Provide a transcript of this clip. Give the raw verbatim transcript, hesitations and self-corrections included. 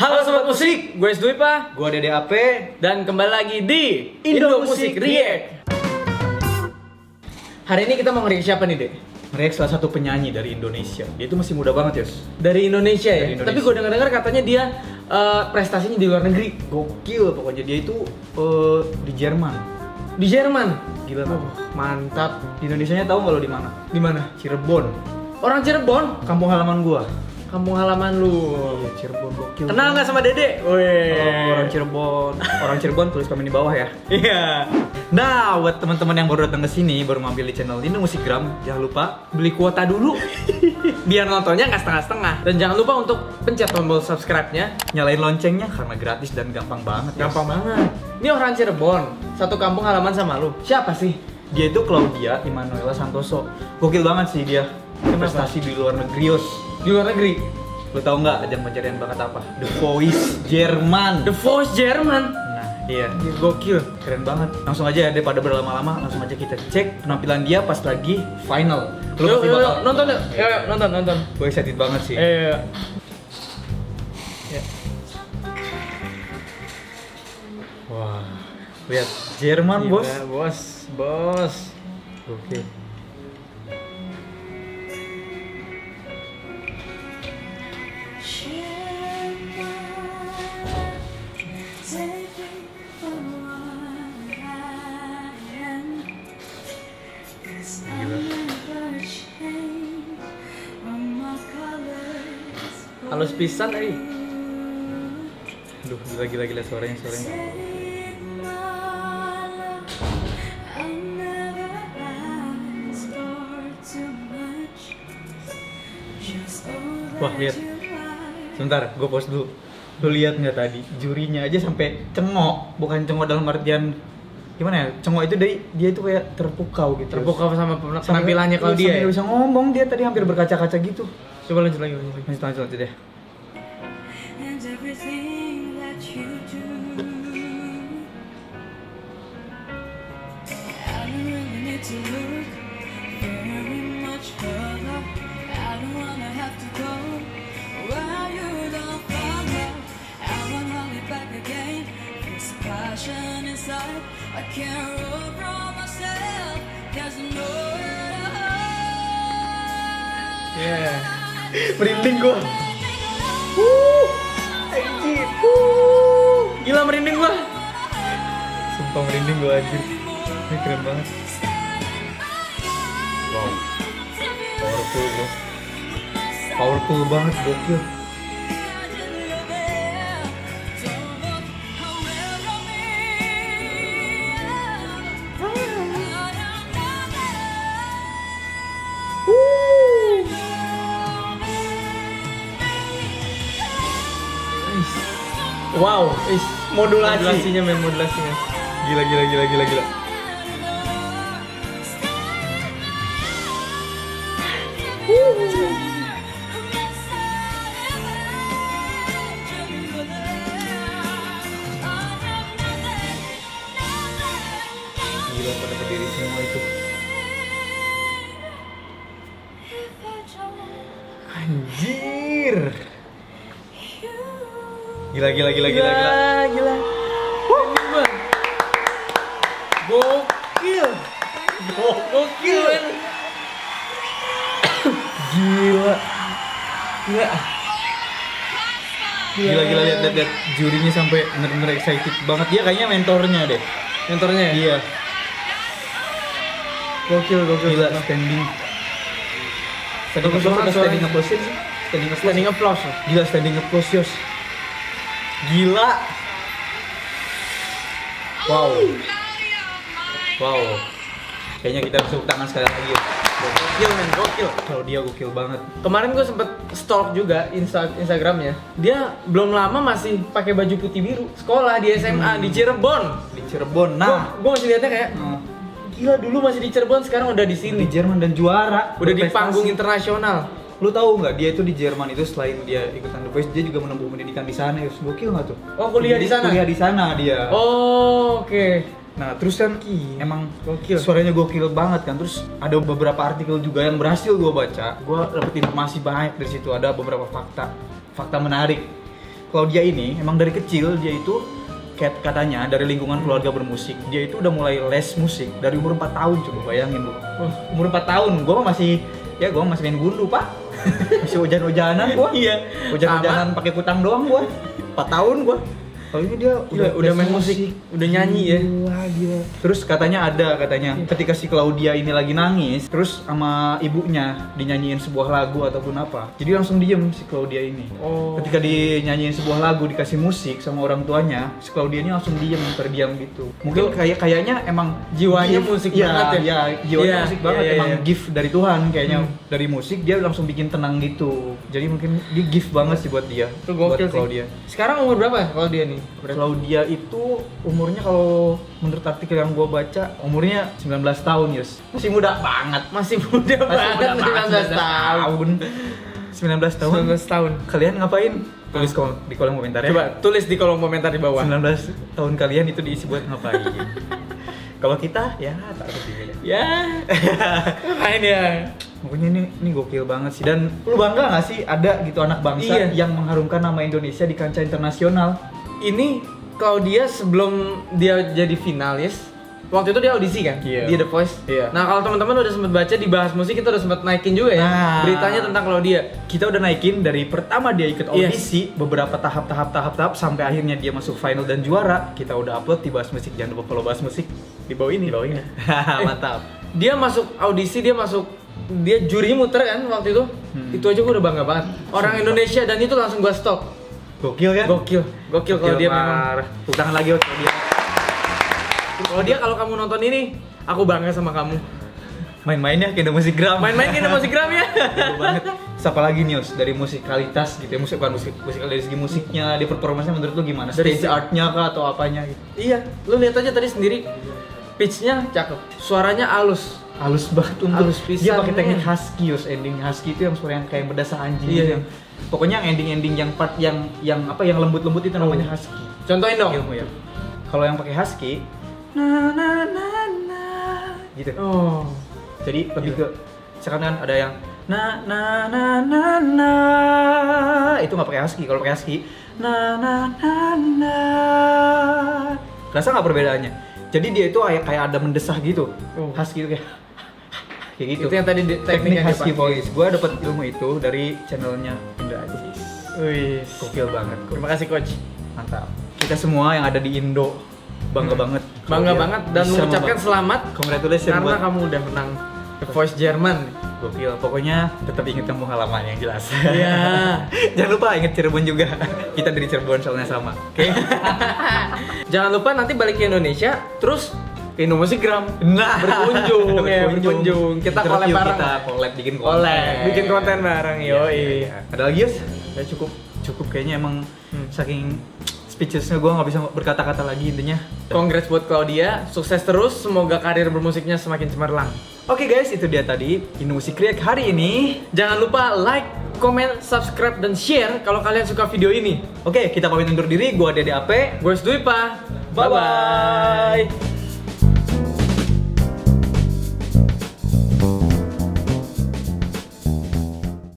Halo Sobat Musik, gue Sduipa, gue Dede A P, dan kembali lagi di Indo, Indo Musik React. Hari ini kita mau nge-react siapa nih, Dek? Nge-react salah satu penyanyi dari Indonesia. Dia itu masih muda banget, Yos. Dari Indonesia ya? Dari Indonesia. Tapi gue dengar-dengar katanya dia uh, prestasinya di luar negeri. Gokil pokoknya, dia itu uh, di Jerman. Di Jerman? Gila. Oh, mantap. Di Indonesianya tahu nggak lo di mana? Di mana? Cirebon. Orang Cirebon? Kampung halaman gua. Kampung halaman lu. Iya, Cirebon gokil. Kenal nggak sama Dede? Wih. Oh, orang Cirebon. Orang Cirebon tulis komen di bawah ya. Iya. Nah, buat teman-teman yang baru datang ke sini, baru mampir di channel Indo Musikgram, jangan lupa beli kuota dulu. Biar nontonnya nggak setengah-setengah. Dan jangan lupa untuk pencet tombol subscribe-nya, nyalain loncengnya karena gratis dan gampang banget. Gampang banget. Ini orang Cirebon, satu kampung halaman sama lu. Siapa sih? Dia itu Claudia Immanuela Santoso. Gokil banget sih dia. Prestasi di luar negeri, Yos. Di luar negeri. Lo tau nggak ajang pencarian bakat apa? The Voice Jerman. The Voice Jerman. Nah, iya. Gokil, keren banget. Langsung aja ya, daripada berlama-lama, langsung aja kita cek penampilan dia pas lagi final. Lo yuk, pasti yuk, bakal yuk, nonton yuk. Yuk, yuk, nonton, nonton. Gue excited banget sih. Eh, ya. Wah, lihat Jerman, Gila, bos. bos, bos. Oke. Halus pisan tadi. Aduh, gila gila gila suaranya suaranya. Wah, lihat. Sebentar, gue pause dulu. Lu lihat nggak tadi? Jurinya aja sampai cengok, bukan cengok dalam artian gimana ya? Cengok itu dari dia itu kayak terpukau gitu. Terpukau sama penampilannya kalau dia. Sampai Ya? bisa ngomong, dia tadi hampir berkaca-kaca gitu. Coba lanjut lagi, lanjut lagi. Lanjut lanjut lanjut deh. Yeah. Merinding gua. Wuh, anjir. Wuh, gila merinding gua. Sumpah merinding gua anjir. Ini keren banget. Wow. Powerful bro. Powerful banget, gokil. Wow, is Modulasi. modulasinya main modulasinya. Gila gila gila gila gila. Gila pada berdiri semua itu. Anjir. Gila gila gila gila gila. Gila. Wuh. Gokil. Gokil. men. Gila. Gila. Gila gila lihat lihat lihat jurinya sampai bener-bener excited banget. Dia kayaknya mentornya deh. Mentornya ya? Iya. Gokil, gokil. Gila standing. Standing Bagus applause banget atau standing suaranya. applause sih? Standing applause. Standing applause. Gila standing applause, Yos. Gila. Wow. Wow. Kayaknya kita harus tepuk tangan sekali lagi. Gokil men, gokil. Kalau dia gokil banget. Kemarin gue sempet stalk juga Insta Instagramnya. Dia belum lama masih pakai baju putih biru. Sekolah di S M A Hmm. di Cirebon. Di Cirebon. Nah, gue masih lihatnya kayak Hmm. gila, dulu masih di Cirebon, sekarang udah di di sini. Jerman dan juara. Udah di Berprestasi. panggung internasional. Lu tahu nggak dia itu di Jerman itu selain dia ikutan The Voice, dia juga menempuh pendidikan di sana. Yus, gokil nggak tuh? Oh, kuliah di sana? Kuliah di sana dia. Oh, oke. Okay. Nah, terus kan emang Gokil. suaranya gokil banget kan. Terus ada beberapa artikel juga yang berhasil gue baca. Gue dapet informasi banyak dari situ. Ada beberapa fakta, fakta menarik. Claudia ini emang dari kecil dia itu kayak katanya dari lingkungan keluarga bermusik, dia itu udah mulai les musik dari umur empat tahun, coba bayangin lu. Umur empat tahun, gua masih ya gua masih main gundu, Pak. Masih hujan-hujanan gua. Iya. Hujan-hujanan pakai kutang doang gua. empat tahun gua. Kalau ini dia udah, udah main musik, udah nyanyi ya. Wah, gila. Terus katanya ada katanya ketika si Claudia ini lagi nangis, terus sama ibunya dinyanyiin sebuah lagu ataupun apa. Jadi langsung diem si Claudia ini. Oh. Ketika dinyanyiin sebuah lagu dikasih musik sama orang tuanya, si Claudia ini langsung diem, terdiam gitu. Mungkin kayak kayaknya emang Jiwanya gift, musik ya, banget ya. Ya, jiwanya Iya, musik banget, iya, iya, emang iya. gift dari Tuhan kayaknya. Hmm. Dari musik dia langsung bikin tenang gitu. Jadi mungkin dia gift banget sih buat dia. Itu buat gokil Claudia. sih. Sekarang umur berapa kalau dia nih? Berarti? Claudia itu umurnya kalau menurut artikel yang gue baca umurnya sembilan belas tahun, Yus. Masih muda banget. Masih muda Masih banget, muda sembilan belas tahun. sembilan belas tahun. sembilan belas tahun. Kalian ngapain? Tulis kom- di kolom komentar ya. Coba tulis di kolom komentar di bawah. sembilan belas tahun kalian itu diisi buat ngapain? Kalau kita ya tak ada juga ya. Ya. Ngapain ya? Pokoknya ini ini gokil banget sih, dan lu bangga nggak sih ada gitu anak bangsa Iya. yang mengharumkan nama Indonesia di kancah internasional? Ini Claudia sebelum dia jadi finalis, waktu itu dia audisi kan Iya. di The Voice. Iya. Nah kalau teman-teman udah sempat baca di Bahas Musik, kita udah sempat naikin juga ya Nah. beritanya tentang Claudia. Kita udah naikin dari pertama dia ikut Yes. audisi, beberapa tahap-tahap tahap-tahap sampai akhirnya dia masuk final dan juara. Kita udah upload di Bahas Musik, jangan lupa follow Bahas Musik Di bawah ini. di bawah ini. Mantap. Dia masuk audisi, dia masuk, dia juri muter kan waktu itu. Hmm. Itu aja gue udah bangga banget. Orang Indonesia, dan itu langsung gue stok. Gokil kan? Gokil, gokil kalau dia memang. parah. Tepuk tangan lagi buat dia. Kalau dia, kalau kamu nonton ini, aku bangga sama kamu. Main-mainnya kayak Musicgram. Main-main kita Musicgram ya. Gokil banget. Siapa lagi News dari musikalitas gitu ya, musik bukan musik, musikal dari segi musiknya, di performanya menurut lu gimana? Dari Stage segi- artnya kah atau apanya gitu? Iya, lu lihat aja tadi sendiri, pitch-nya cakep, suaranya halus. Halus banget untuk Halus dia pisan, pakai teknik men. husky, Yus. Ending husky itu yang suara yang kayak berdasar anjing Iya. gitu yang pokoknya ending-ending yang part yang yang apa yang lembut-lembut itu namanya husky. Contohin dong. Ilmu ya. Kalau yang pakai husky na na na na gitu. Oh. Jadi lebih Gila. ke sekarang kan ada yang na na na na na itu nggak pakai husky. Kalau pakai husky na na na na. Kerasa nggak perbedaannya? Jadi dia itu kayak kayak ada mendesah gitu. Oh. Husky itu kayak kayak gitu. Itu yang tadi di- teknik teknik yang husky dipakai. voice. Gua dapat ilmu itu dari channelnya Indra Aziz. Wih. Gokil banget. Gokil. Terima kasih coach. Mantap. Kita semua yang ada di Indo bangga Hmm. banget. Bangga Kalau dia banget dan bisa mengucapkan membawa- selamat congratulations karena buat kamu udah menang The Voice Jerman. gokil. Pokoknya tetap ingat kamu halaman yang jelas. Iya. Jangan lupa ingat Cirebon juga. Kita dari Cirebon soalnya sama. Oke. Jangan lupa nanti balik ke Indonesia, terus ke Indo Musicgram. Nah, Berkunjung, ya, berkunjung. Kita Terus collab yuk bareng. Kita collab bikin konten. Collab, bikin konten bareng, Iya, yoi. iya, iya. Ada lagi, Yus? Ya cukup. Cukup kayaknya emang Hmm. saking speechlessnya gue nggak bisa berkata-kata lagi intinya. Congrats buat Claudia, sukses terus, semoga karir bermusiknya semakin cemerlang. Oke guys, itu dia tadi Indo Musik React hari ini. Jangan lupa like, comment, subscribe, dan share kalau kalian suka video ini. Oke, kita pamit undur diri. Gua Dede Ape. Gue Dwi Pak. Bye bye.